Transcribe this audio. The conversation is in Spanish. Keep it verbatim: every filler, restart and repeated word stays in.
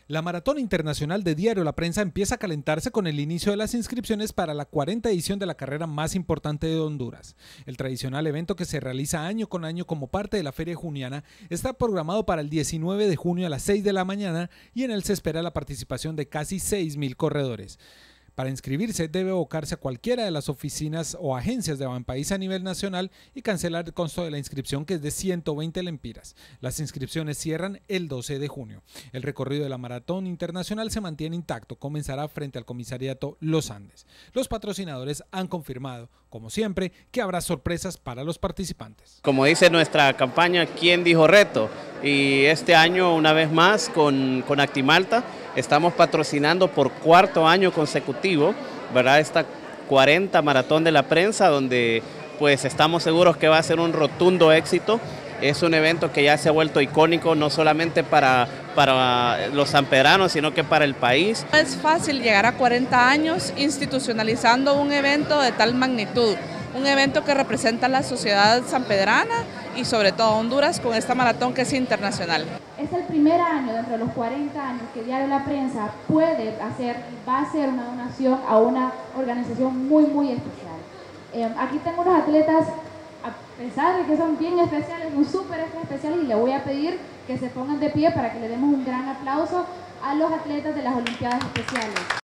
La Maratón Internacional de Diario La Prensa empieza a calentarse con el inicio de las inscripciones para la cuarta edición de la carrera más importante de Honduras. El tradicional evento que se realiza año con año como parte de la Feria Juniana está programado para el diecinueve de junio a las seis de la mañana y en él se espera la participación de casi seis mil corredores. Para inscribirse debe abocarse a cualquiera de las oficinas o agencias de Banpaís a nivel nacional y cancelar el costo de la inscripción, que es de ciento veinte lempiras. Las inscripciones cierran el doce de junio. El recorrido de la Maratón Internacional se mantiene intacto, comenzará frente al comisariato Los Andes. Los patrocinadores han confirmado, como siempre, que habrá sorpresas para los participantes. Como dice nuestra campaña, ¿quién dijo reto? Y este año, una vez más, con, con Actimalta, estamos patrocinando por cuarto año consecutivo, ¿verdad?, esta cuarenta Maratón de la Prensa, donde pues estamos seguros que va a ser un rotundo éxito. Es un evento que ya se ha vuelto icónico, no solamente para, para los sanpedranos, sino que para el país. No es fácil llegar a cuarenta años institucionalizando un evento de tal magnitud, un evento que representa a la sociedad sanpedrana y sobre todo a Honduras con esta maratón que es internacional. Es el primer año dentro de los cuarenta años que Diario La Prensa puede hacer, va a hacer una donación a una organización muy muy especial. Eh, aquí tengo unos atletas, a pesar de que son bien especiales, son súper especiales, y le voy a pedir que se pongan de pie para que le demos un gran aplauso a los atletas de las Olimpiadas Especiales.